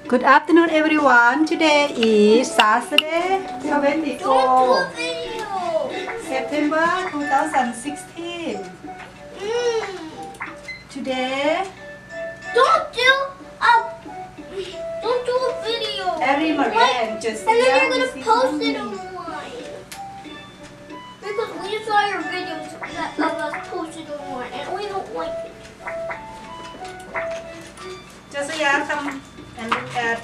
Good afternoon, everyone. Today is Saturday, 24 September 2016. Today, don't do a video. Allie, Maria, and Josiah. And then you're gonna post it online. Because we saw your videos of us posted online, and we don't like it. Josiah, come and look at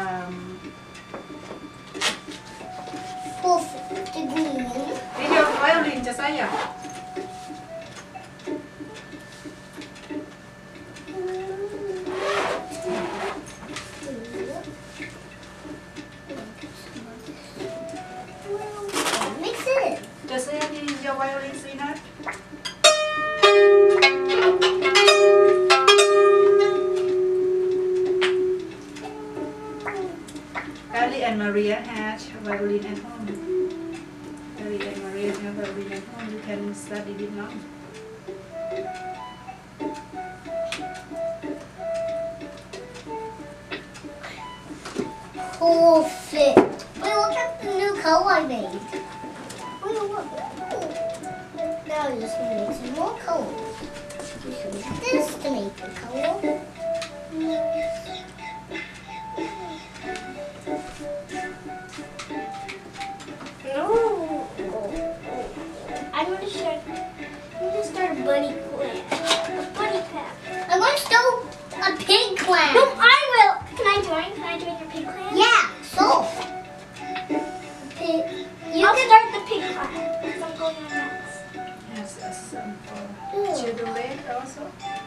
The green. video violin, Josiah. Mix it. Josiah, this is your violin, sweetheart. Allie and Maria had violin at home. Allie and Maria have violin at home. You can study it now. Perfect. Wait, look at the new color I made. Wait, look. Now I'm just gonna make some more colors. You should use this to make the color. I'm gonna start a bunny clan. A bunny pack. I'm gonna start a pig clan. No, I will. Can I join? Can I join your pig clan? Yeah. So. I'll start the pig clan. Because I'm going on next. Yes, some for children also.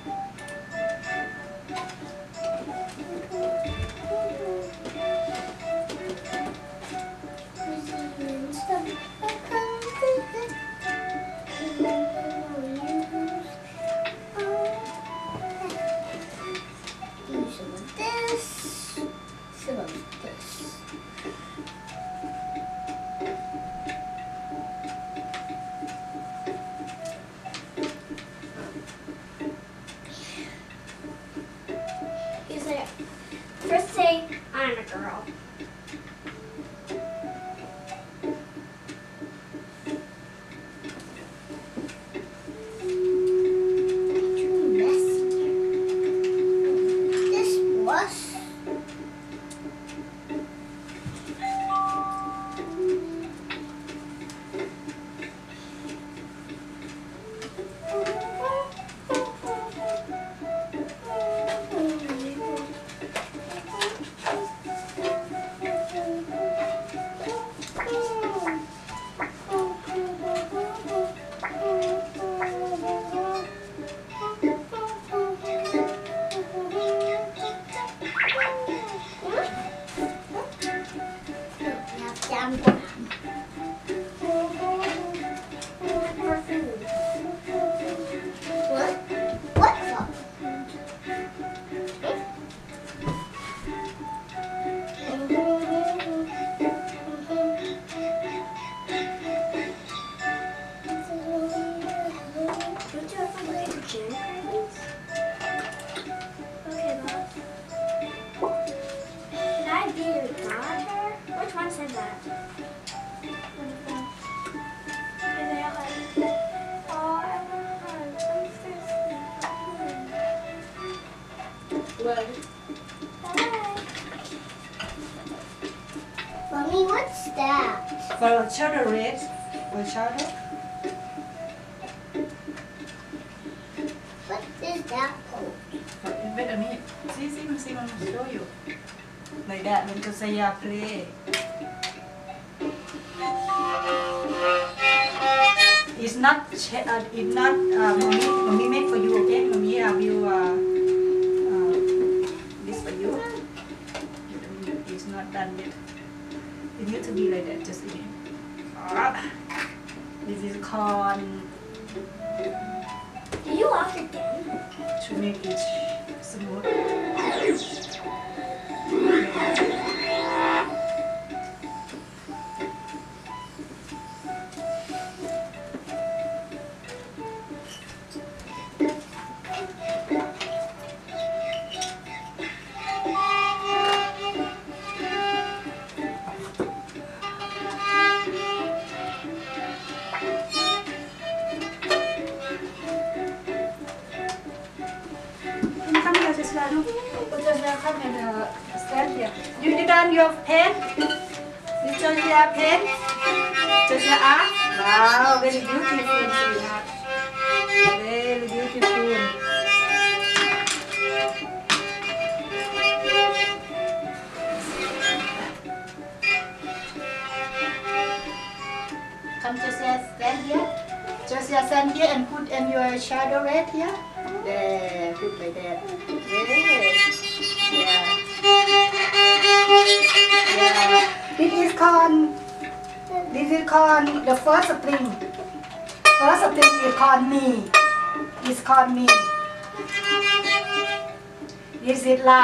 First say, I'm a girl. Too messy. This was. Which one said that? Well, Mommy, what's that? for shoulder rest, for shoulder. What is that called? Wait a minute. See, Mom, show you. Like that, when Josiah play. It's not, mommy made for you, okay? Mommy have you, this for you. It's not done yet. It needs to be like that, just again. This is corn. Do you lock it down? To make it smooth. Josiah, come and stand here. You done your pen? Did Josiah pen? Josiah art? Wow, very beautiful, sweetheart. Very beautiful. Come, Josiah, stand here. Josiah, stand here and put in your shadow right here. There, put like that. There. Yeah. This is called the first spring. First spring is called me. It's called me. This is la.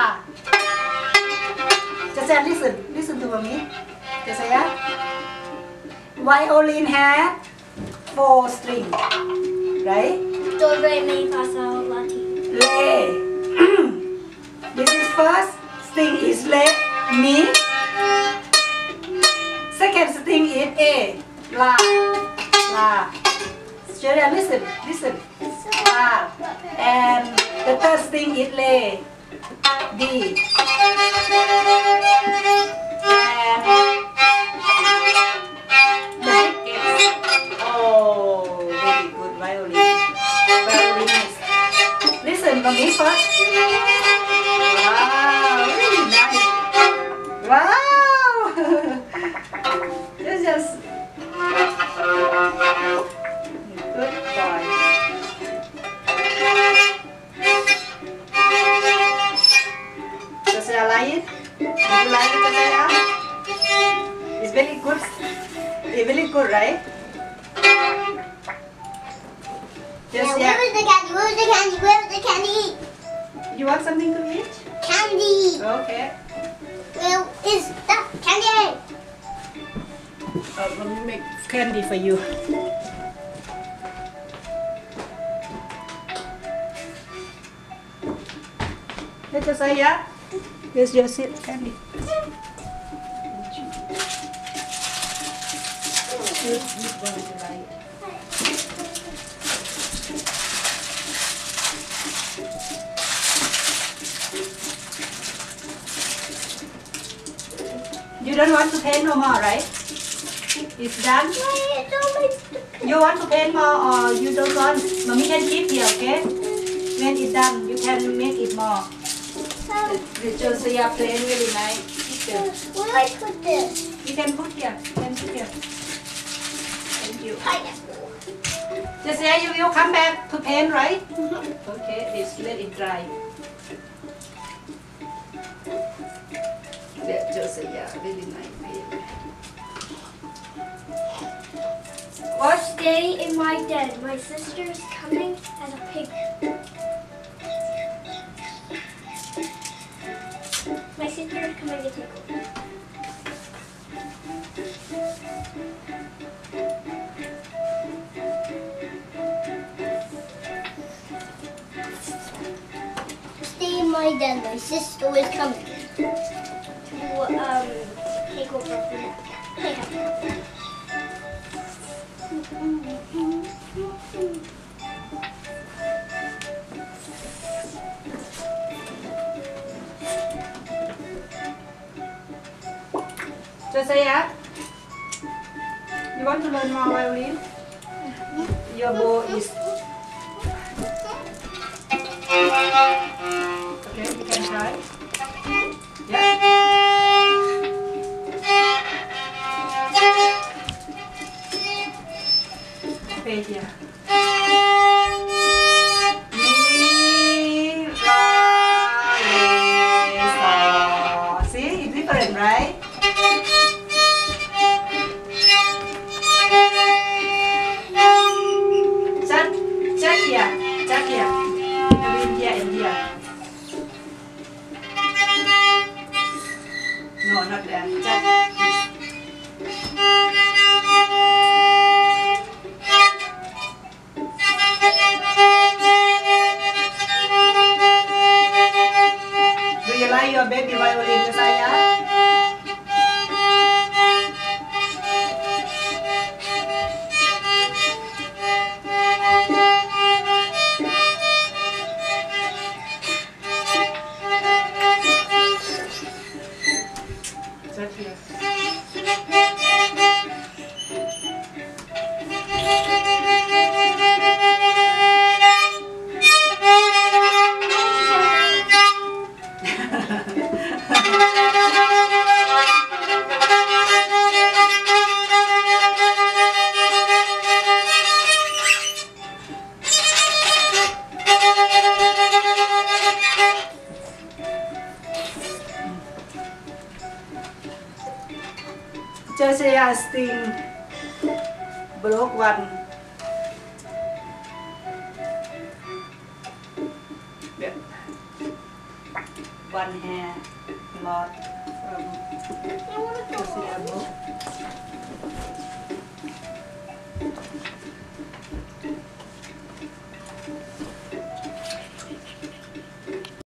Josiah, listen to me. Josiah. Violin has 4 strings, right? Do, re, mi, fa, sol, la, ti. Le. This is first string is le, mi. Second string is a, la, la. Josiah, listen. La. And the third string is le, D. And oh, very good violin. Violinist. Listen to me first. Wow, really nice. Wow. This is good boy. Josiah, like it? Did you like it, Josiah? It's very good. It's very good, right? Now, where is the candy? Where is the candy? Where is the candy? You want something to eat? Candy. Okay. Where is the candy? Let me make candy for you. Hey, Josiah, here's your candy. Which one would you like? You don't want to paint no more, right? It's done? You want to paint more or you don't want? Mommy can keep here, okay? When it's done, you can make it more. The Josiah paint really nice. Where do I put this? You can put here. Thank you. Pineapple. Josiah, you will come back to paint, right? Okay, let's let it dry. Let Josiah really nice paint. First day in my den. My sister's coming as a pig. My sister's coming to take over. Stay in my den. My sister is coming to take over from that. Josiah, you want to learn more violin? Your bow is... Okay, you can try. Yeah. Okay, here. Mi, fa, le, so. See, it's different, right? Check here. Between here and here. No, not there. Check. Do you like your baby violin, Josiah? Josiah sing broke one. One hair lot from Josiah broke.